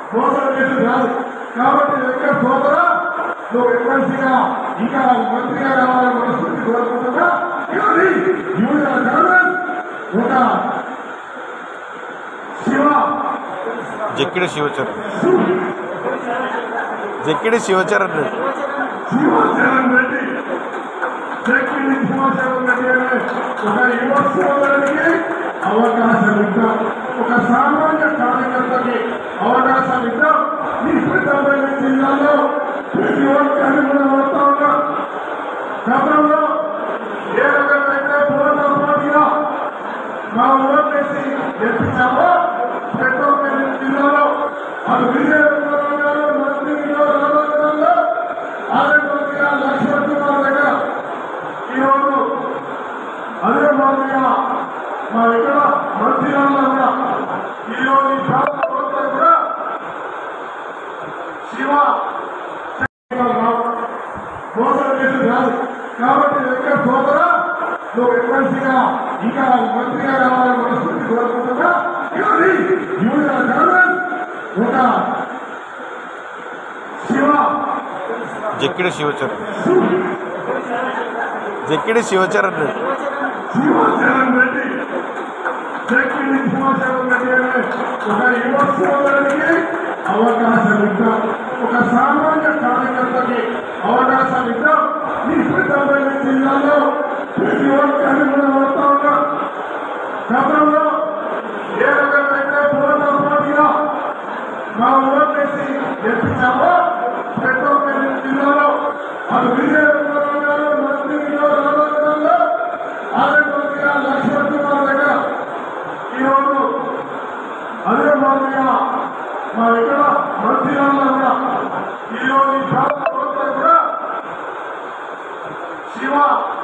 మోసం చేసి రాదు కాబట్టి వెంకట సోదర నువ్వు ఎమ్మెల్సీగా ఇంకా మంత్రిగా రావాలని మనస్ఫూర్తి కోరుకుంటున్నా. యువజన కాంగ్రెస్ ఒక జక్కిడి శివచరణ్ రెడ్డి శివచరణ్ రెడ్డి అనే ఒక యువ సోదరుడికి అవకాశం ఇద్దాం, ఒక సామాన్య కార్యకర్తకి అవకాశం ఇద్దాం. ఈ పెద్దపల్లి జిల్లాలో ప్రతి ఒక్కరిని కూడా వస్తా ఉన్నా. గతంలో ఏ రకమైతే పోరాటంగా మా ఓట్లేసి గెలిపించామో పెద్దపల్లి జిల్లాలో అది విజయనగరం గారు మంత్రిలో రామనగరంలో ఆరోగ్యంగా లక్ష్మణ్ కుమార్ దగ్గర ఈరోజు అదే మాదిరిగా మా ఇక్కడ మంత్రిలో కూడా ఈరోజు ఈ ప్రాంతం కూడా శివ మోసం చేసి రాదు కాబట్టి వెంకట సోదర నువ్వు ఎమ్మెల్సీగా ఇంకా మంత్రిగా రావాలని మనస్ఫూర్తి కోరుకుంటున్నా. యువజన కాంగ్రెస్ ఒక జక్కిడి శివచరణ్ రెడ్డి శివచరణ్ రెడ్డి అనే ఒక యువ సోదరుడికి అవకాశం ఇద్దాం, ఒక సామాన్య కార్యకర్తకి అవకాశం ఇద్దాం. ఈ పెద్దపల్లి జిల్లాలో ప్రతి ఒక్కరిని కూడా వస్తా ఉన్నా. గతంలో ఏ రకమైతే పోరాటంగా మా ఓట్లేసి గెలిపించామో పెద్దపల్లి జిల్లాలో అది విజయనగరం గారు మంత్రిలో రామనగరంలో ఆరోగ్యంగా లక్ష్మణ్ కుమార్ దగ్గర ఈరోజు అదే మాదిరిగా మా ఇక్కడ మంత్రిలో కూడా ఈరోజు ఈ ప్రాంతం కూడా శివ